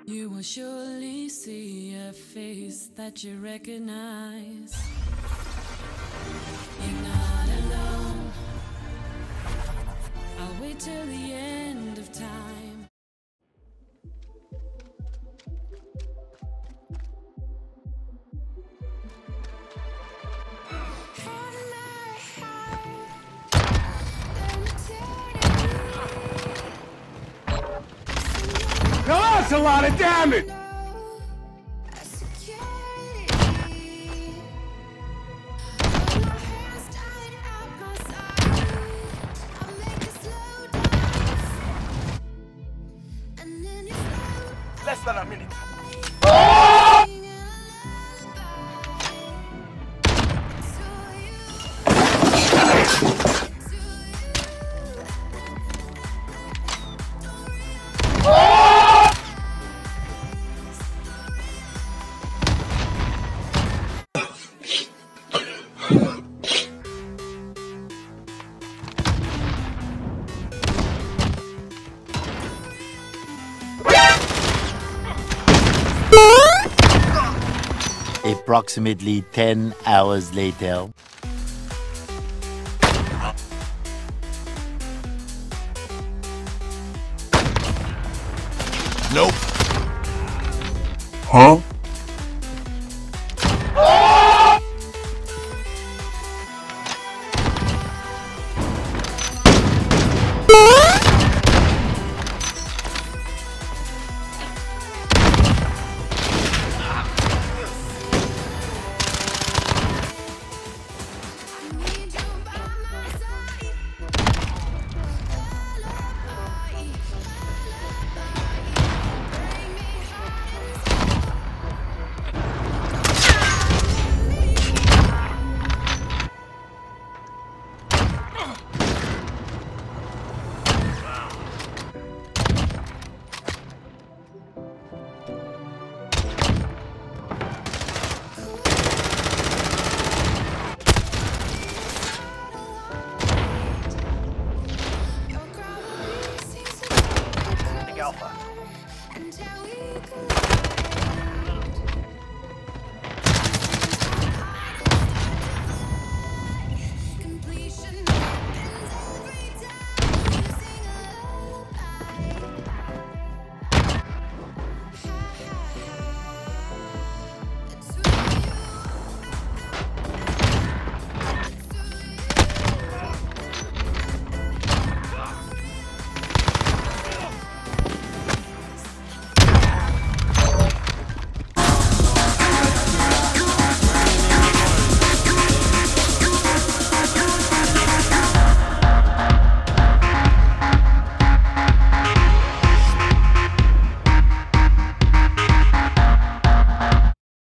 You will surely see a face that you recognize. You're not alone. I'll wait till the end of time. Now that's a lot of damage! Less than a minute. Approximately 10 hours later. Nope. Huh?